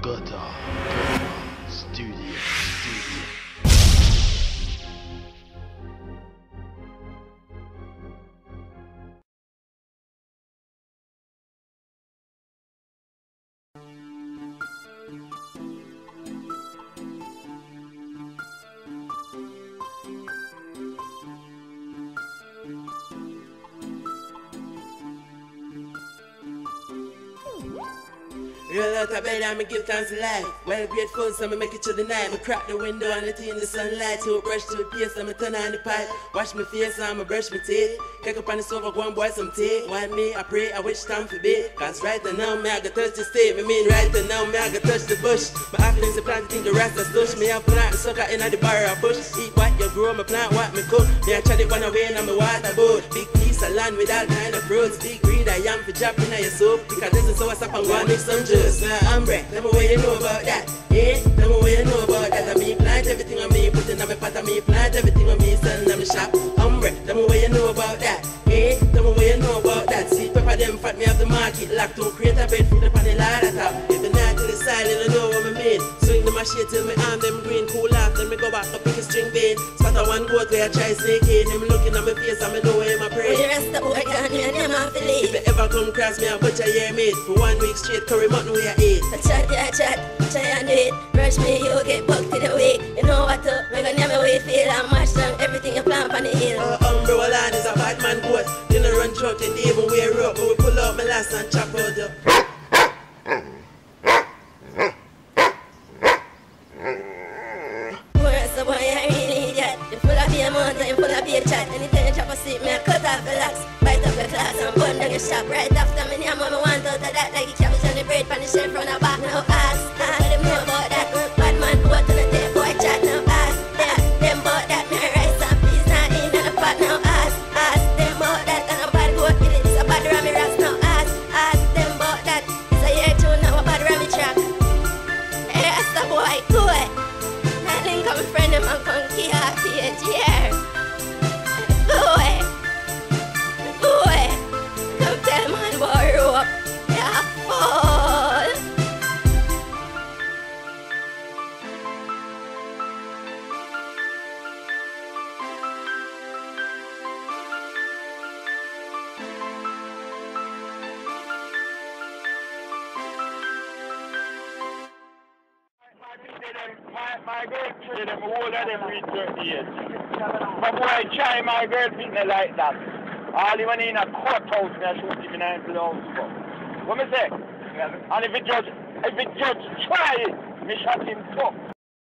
Studio. Roll out of bed and me give thanks to life. Well grateful, so me make it to the night. Me crack the window and let in the sunlight. Toothbrush, toothpaste, and me turn on the pipe. Wash my face and me brush my teeth. Kick up on the sofa, go and boil some tea. Want me, I pray, I wish time for bit. Cause right now, me I got touch the state. Me mean right now, me I got touch the bush. My apples the plant, think the rest is stush. Me I plant the sucker in the bar or bush. Eat what you grow, me plant what me cook. Me I try it one away and me water boat. Big piece of land with all kind of fruits. Big greed I am for dropping in your soup. Because this is so what's up and go and make some juice. Now I'm break, tell me what you know about that. Yeah, tell me what you know about that. I me plant everything on me, put in on my pot, I me plant everything on me, selling on my shop. I'm break, tell me what you know about that. Yeah, tell me what you know about that. See, pepper them fat me off the market, lock to create a bed from the panel ladder top. If the night to the side, you don't know what I mean. Swing the machine till me arm them green, cool off, then me go back up pick a string bean. Spot a one goat where I try snake in. Them looking at my face and me know where my pray. When the rest of the work on me and them off the lead. If you ever come across me, I butcher your mate. For 1 week straight, curry mutton where you eat. I chat, try and do it. Rush me, you get bucked in the week. You know what to, me gonna name me way feel and mash down everything you plant on the hill. Umbrella line is a bad man goat. You know run truck, you even wear up. But we pull out my last and chop out the... Where's the boy, I really idiot. You full of beer mountain, you full of beer chat. Anytime you chop a seat, me I cut off the locks. Bite up your class and burn down your shop. Right after me, name what me want out of that. Like the cabbage and the bread from the shelf from the back. Now ask, what them know about that. Bad man, go to the day, boy chat. Now ask, them about that. Me rice and peas not in the pot. Now ask, them about that. And a bad goat with it, it's a bad Rammy Ras. Now ask, them about that. It's a year two now, a bad Rammy track. Hey, that's the boy, go it. I think I'm a friend of my funky RPG here. Boy, come tell man boy rope, yeah, fall. My girl treat them, all of them reach 30 years. But boy, try my girl think they like that. All even in a courthouse, they shoot him in the house. What me say? And if it judge try it, me shot him fuck.